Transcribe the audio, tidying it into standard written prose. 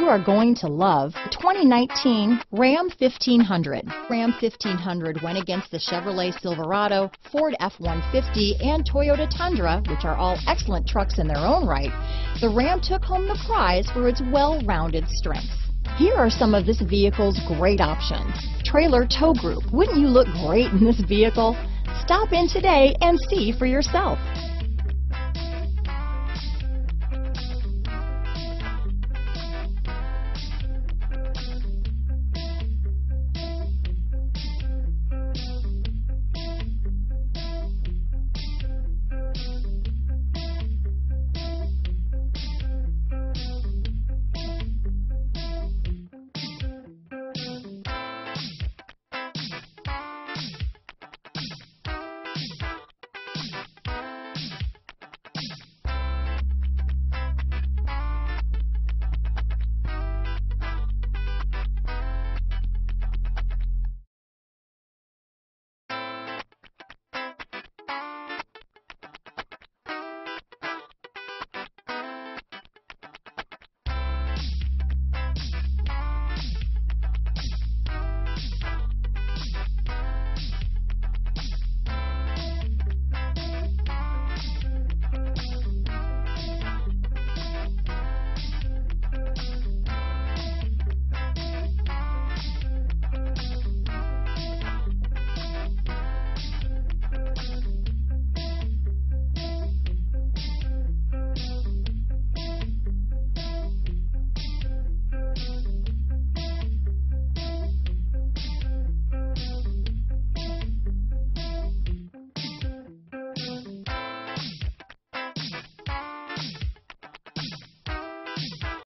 are going to love the 2019 Ram 1500. Ram 1500 went against the Chevrolet Silverado, Ford F-150, and Toyota Tundra, which are all excellent trucks in their own right. The Ram took home the prize for its well-rounded strengths. Here are some of this vehicle's great options. Trailer tow group. Wouldn't you look great in this vehicle? Stop in today and see for yourself.